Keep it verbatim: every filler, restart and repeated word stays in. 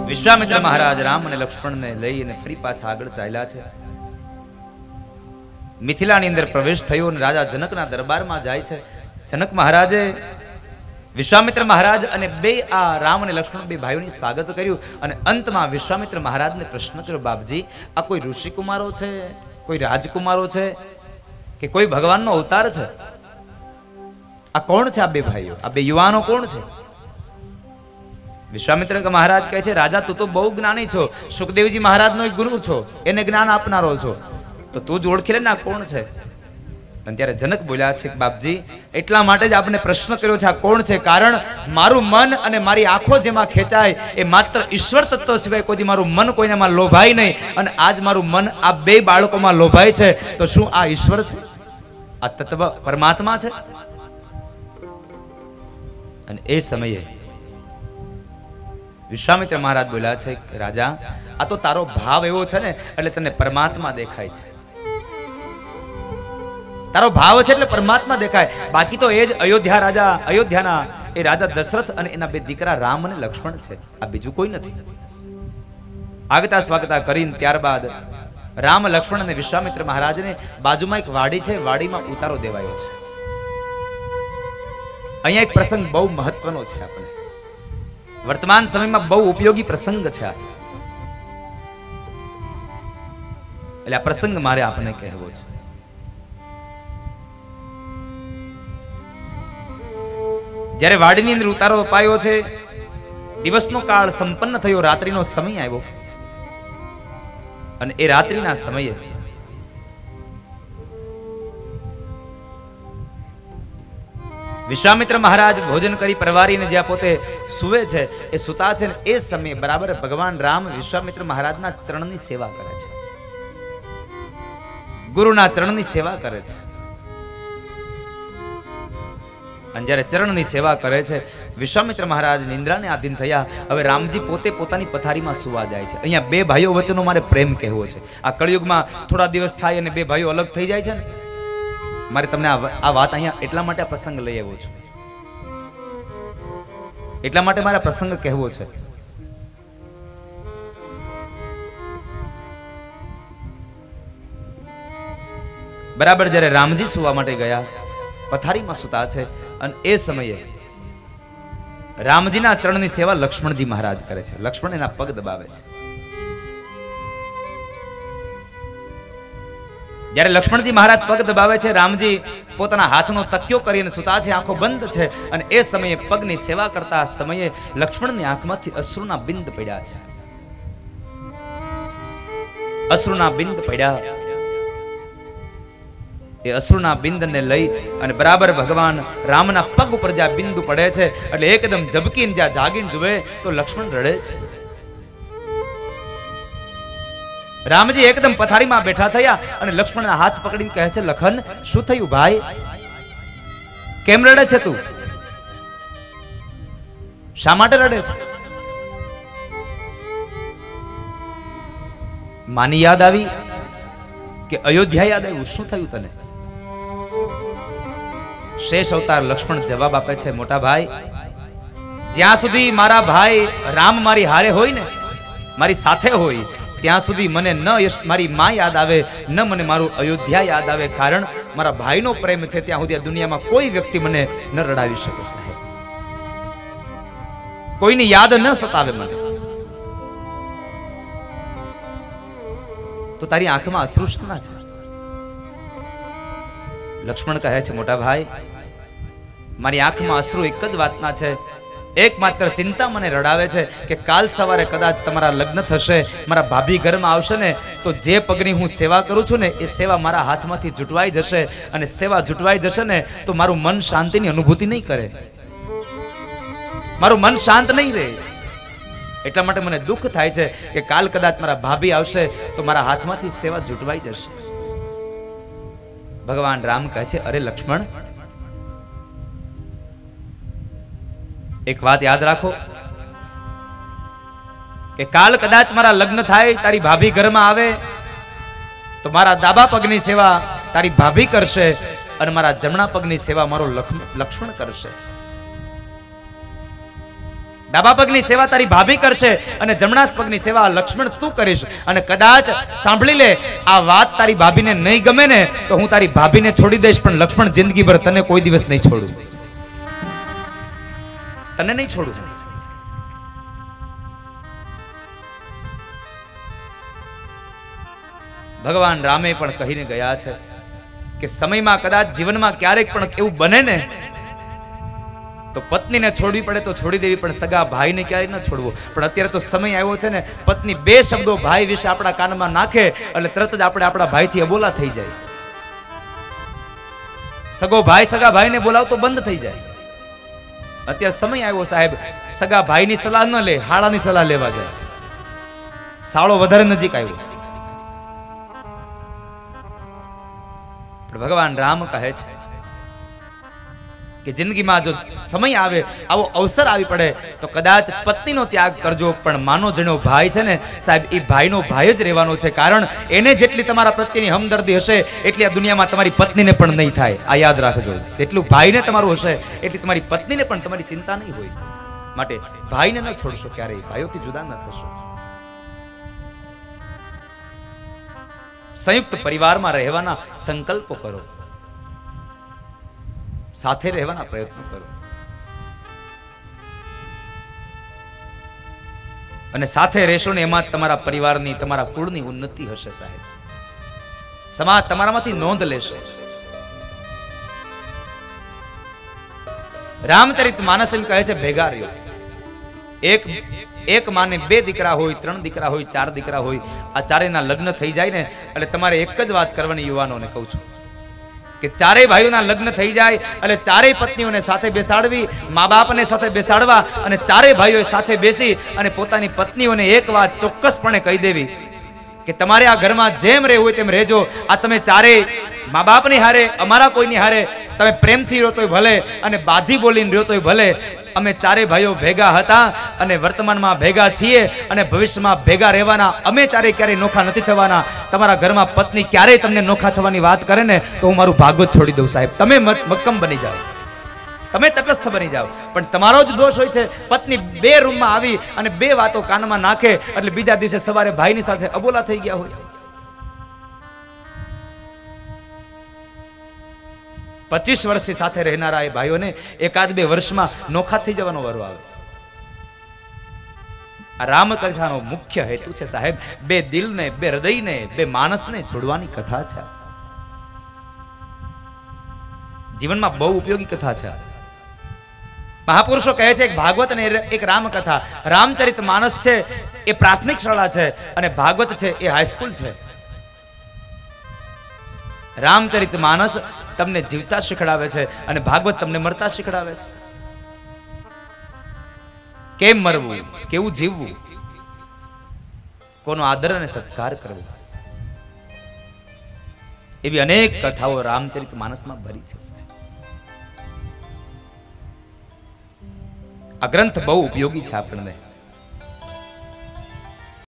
વિશ્વામિત્ર મહારાજ રામ અને લક્ષ્મણને લઈને ફરી પાછા આગળ ચાલ્યા છે. મિથિલાની અંદર પ્રવેશ થયો અને રાજા જનકના દરબારમાં જાય છે. જનક મહારાજે વિશ્વામિત્ર મહારાજ અને બે આ રામ અને લક્ષ્મણ બે ભાઈઓની સ્વાગત કર્યું અને અંતમાં વિશ્વામિત્ર મહારાજને પ્રશ્ન કર્યો, બાપજી આ કોઈ ઋષિ કુમારો છે, કોઈ રાજકુમારો છે કે કોઈ ભગવાનનો અવતાર છે? આ કોણ છે? આ બે ભાઈઓ, આ બે યુવાનો કોણ છે? વિશ્વામિત્ર મહારાજ કહે છે, રાજા તું તો બહુ જ્ઞાની છો, સુખદેવજી મહારાજનો એક ગુરુ છો, એને જ્ઞાન આપનારો છો, તો તું જ ઓળખી લે ને આ કોણ છે. અને ત્યારે જનક બોલ્યા છે, બાપજી એટલા માટે જ આપને પ્રશ્ન કર્યો છે આ કોણ છે, કારણ મારું મન અને મારી આંખો જેમાં ખેંચાય એ માત્ર ઈશ્વર તત્વ સિવાય કોઈ મારું મન કોઈનામાં લોભાય નહીં. અને આજ મારું મન આ બે બાળકોમાં લોભાય છે, તો શું આ ઈશ્વર છે? આ તત્વ પરમાત્મા છે? અને એ સમયે વિશ્વામિત્ર મહારાજ બોલ્યા છે, રાજા આ તો તારો ભાવ એવો છે ને એટલે તને પરમાત્મા દેખાય છે. તારો ભાવ છે એટલે પરમાત્મા દેખાય, બાકી તો એ જ અયોધ્યા રાજા, અયોધ્યાના એ રાજા દશરથ અને એના બે દીકરા રામ અને લક્ષ્મણ છે, આ બીજું કોઈ નથી. આગતા સ્વાગતા કરીને ત્યારબાદ રામ લક્ષ્મણ અને વિશ્વામિત્ર મહારાજને બાજુમાં એક વાડી છે, વાડીમાં ઉતારો દેવાયો છે. અહીંયા એક પ્રસંગ બહુ મહત્વનો છે, આપણે વર્તમાન સમયમાં બહુ ઉપયોગી પ્રસંગ છે આ. એટલે આ પ્રસંગ મારે આપને કહેવો છે. જ્યારે વાડીની અંદર ઉતારો અપાયો છે, દિવસનો કાળ સંપન્ન થયો, રાત્રિનો સમય આવ્યો અને એ રાત્રિના સમયે વિશ્વામિત્ર મહારાજ ભોજન કરી પરવારીને જ્યાં પોતે સુવે છે એ સુતા છે, એ સમયે બરાબર ભગવાન રામ વિશ્વામિત્ર મહારાજના ચરણની સેવા કરે છે, ગુરુના ચરણની સેવા કરે છે. અને જ્યારે ચરણની સેવા કરે છે, વિશ્વામિત્ર મહારાજ નિંદ્રાને આધીન થયા. હવે રામજી પોતે પોતાની પથારીમાં સુવા જાય છે. અહીંયા બે ભાઈઓ વચ્ચેનો મારે પ્રેમ કહેવો છે. આ કળિયુગમાં થોડા દિવસ થાય અને બે ભાઈઓ અલગ થઈ જાય છે ને, મારે તમને આ વાત અહીંયા એટલા માટે આ પ્રસંગ લઈ આવ્યો છું, એટલા માટે મારે પ્રસંગ કહેવો છે. બરાબર જ્યારે રામજી સુવા માટે ગયા, પથારીમાં સુતા છે, અને એ સમયે રામજીના ચરણની સેવા લક્ષ્મણજી મહારાજ કરે છે. લક્ષ્મણ એના પગ દબાવે છે. જ્યારે લક્ષ્મણજી મહારાજ પગ દબાવે છે, રામજી પોતાના હાથનો તકિયો કરીને સુતા છે, આંખો બંધ છે, અને એ સમયે પગની સેવા કરતા સમયે લક્ષ્મણની આંખમાંથી અશ્રુના બિંદ પડ્યા છે. અશ્રુના બિંદ પડ્યા. એ અશ્રુના બિંદને લઈ અને બરાબર ભગવાન રામના પગ ઉપર જ્યાં બિંદુ પડે છે એટલે એકદમ ઝબકીને જ્યાં જાગીને જુએ તો લક્ષ્મણ રડે છે. રામજી એકદમ પથારીમાં બેઠા થયા અને લક્ષ્મણના હાથ પકડીને કહે છે, લખન શું થયું ભાઈ, કેમ રડે છે તું, શા માટે રડે છે? માની યાદ આવી કે અયોધ્યા યાદ આવ્યું? શું થયું તને? શેષ અવતાર લક્ષ્મણ જવાબ આપે છે, મોટા ભાઈ જ્યાં સુધી મારા ભાઈ રામ મારી હારે હોય ને, મારી સાથે હોય, ત્યાં સુધી મને ન મારી માં યાદ આવે, ન મને મારું અયોધ્યા યાદ આવે, કારણ મારા ભાઈનો પ્રેમ છે ત્યાં સુધી આ દુનિયામાં કોઈ વ્યક્તિ મને ન રડાવી શકે સાહેબ, કોઈની યાદ ન સતાવે મને. તો તારી આંખમાં અશ્રુ શાના છે? લક્ષ્મણ કહે છે, મોટા ભાઈ મારી આંખમાં અશ્રુ એક જ વાતના છે, એકમાત્ર ચિંતા મને રડાવે છે કે કાલ સવારે કદાચ તમારા લગ્ન થશે, મારા ભાભી ઘરમાં આવશે ને, તો જે પગની હું સેવા કરું છું ને એ સેવા મારા હાથમાંથી જુટવાઈ જશે, અને સેવા જુટવાઈ જશે ને તો મારું મન શાંતિની અનુભૂતિ નહીં કરે, મારું મન શાંત નહીં રહે. એટલા માટે મને દુઃખ થાય છે કે કાલ કદાચ મારા ભાભી આવશે તો મારા હાથમાંથી સેવા જુટવાઈ જશે. ભગવાન રામ કહે છે, અરે લક્ષ્મણ એક વાત યાદ રાખો કે કાલ કદાચ મારા લગ્ન થાય, તારી ભાભી ઘરમાં આવે તો મારા ડાબા પગની સેવા તારી ભાભી કરશે અને મારા જમણા પગની સેવા મારો લક્ષ્મણ કરશે. ડાબા પગની સેવા તારી ભાભી કરશે અને જમણા પગની સેવા લક્ષ્મણ તું કરીશ. અને કદાચ સાંભળી લે, આ વાત તારી ભાભીને નહીં ગમે ને તો હું તારી ભાભીને છોડી દઈશ, પણ લક્ષ્મણ જિંદગીભર તને કોઈ દિવસ નહીં છોડું, તને નહીં છોડું. ભગવાન રામે પણ કહીને ગયા છે કે સમયમાં કદાચ જીવનમાં ક્યારેક પણ એવું બને ને તો પત્નીને છોડવી પડે તો છોડી દેવી, પણ સગા ભાઈને ક્યારેય ન છોડવો. પણ અત્યારે તો સમય આવ્યો છે ને, પત્ની બે શબ્દો ભાઈ વિશે આપણા કાનમાં નાખે એટલે તરત જ આપણે આપણા ભાઈથી અબોલા થઈ જાય. સગો ભાઈ સગા ભાઈને બોલાવતો બંધ થઈ જાય. અત્યારે સમય આવ્યો સાહેબ, સગા ભાઈની સલાહ ન લે, હાળાની સલાહ લેવા જાય. સાળો વધારે નજીક આવ્યો. ભગવાન રામ કહે છે કે જિંદગીમાં જો સમય આવે, આવો અવસર આવી પડે તો કદાચ પત્નીનો ત્યાગ કરજો, પણ માનો જેનો ભાઈ છે ને સાહેબ, એ ભાઈનો ભાઈ જ રહેવાનો છે. કારણ એને જેટલી તમારા પ્રત્યેની હમદર્દી હશે એટલી આ દુનિયામાં તમારી પત્નીને પણ નહીં થાય. આ યાદ રાખજો. જેટલું ભાઈને તમારું હશે એટલી તમારી પત્નીને પણ તમારી ચિંતા નહીં હોય. માટે ભાઈને ન છોડશો ક્યારેય, ભાઈઓથી જુદા ન થશો. સંયુક્ત પરિવારમાં રહેવાના સંકલ્પો કરો, સાથે રહેવાના પ્રયત્નો કરો, અને સાથે રહેશો ને એમાં તમારા પરિવારની, તમારા કુળની ઉન્નતિ હશે સાહેબ. સમાજ તમારામાંથી નોંધ લેશે. રામચરિત માનસ એમ કહે છે ભેગા રહ્યો. એક એક માને બે દીકરા હોય, ત્રણ દીકરા હોય, ચાર દીકરા હોય, આ ચારેયના લગ્ન થઈ જાય ને એટલે તમારે એક જ વાત કરવાની યુવાનોને કહું છું કે ચારેય ભાઈઓના લગ્ન થઈ જાય એટલે ચારેય પત્નીઓને સાથે બેસાડવી, મા બાપને સાથે બેસાડવા, અને ચારેય ભાઈઓ સાથે બેસી અને પોતાની પત્નીઓને એક વાત ચોક્કસપણે કહી દેવી કે તમારે આ ઘરમાં જેમ રહેવું હોય તેમ રહેજો. આ તમે ચારેય મા બાપની હારે, અમારા કોઈની હારે તમે પ્રેમથી રહો તોય ભલે, અને બાધી બોલીને રહ્યો તોય ભલે. અમે ચારે ભાઈઓ ભેગા હતા અને વર્તમાનમાં ભેગા છીએ અને ભવિષ્યમાં ભેગા રહેવાના. અમે ચારે ક્યારેય નોખા નથી થવાના. તમારા ઘરમાં પત્ની ક્યારેય તમને નોખા થવાની વાત કરે ને તો હું મારું ભાગ જ છોડી દઉં સાહેબ. તમે મક્કમ બની જાઓ, તમે તટસ્થ બની જાઓ. પણ તમારો જ દોષ હોય છે, પત્ની બે રૂમમાં આવી અને બે વાતો કાનમાં નાખે એટલે બીજા દિવસે સવારે ભાઈની સાથે અબોલા થઈ ગયા હોય. પચીસ વર્ષથી સાથે રહેનારા એ ભાઈઓને એકાદ બે વર્ષમાં નોખા થઈ જવાનો વારો આવે. આ રામકથાનો મુખ્ય હેતુ છે સાહેબ, બે દિલને, બે હૃદયને, બે માણસને જોડવાની કથા છે. જીવનમાં બહુ ઉપયોગી કથા છે. મહાપુરુષો કહે છે એક ભાગવત અને એક રામકથા. રામચરિત માનસ છે એ પ્રાથમિક શાળા છે અને ભાગવત છે એ હાઈસ્કૂલ છે. રામચરિત માનસ તમને જીવતા શીખડાવે છે અને ભાગવત તમને મરતા શીખડાવે છે. કેમ મરવું, કેવું જીવવું, કોનો આદર અને સત્કાર કરવો, એવી અનેક કથાઓ રામચરિત માનસમાં ભરી છે. આ ગ્રંથ બહુ ઉપયોગી છે આપણને.